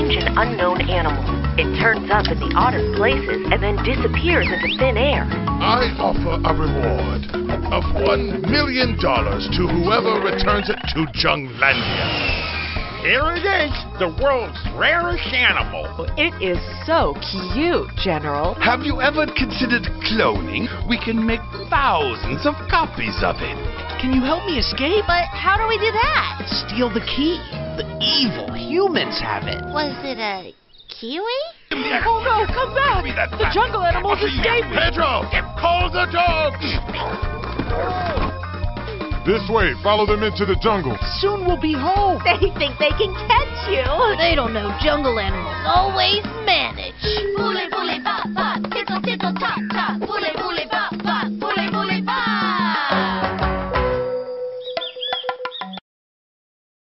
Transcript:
strange and unknown animal. It turns up in the oddest places and then disappears into thin air. I offer a reward of $1 million to whoever returns it to Junglandia. Here it is, the world's rarest animal. It is so cute, General. Have you ever considered cloning? We can make thousands of copies of it. Can you help me escape? But how do we do that? Steal the key. The evil humans have it. Was it a kiwi? Oh no, come back! The jungle animals escaped! Pedro, call the dogs! This way, follow them into the jungle. Soon we'll be home. They think they can catch you. They don't know jungle animals always manage. Bully, bully, bop, bop, tickle, tickle, top, top, bully, bully.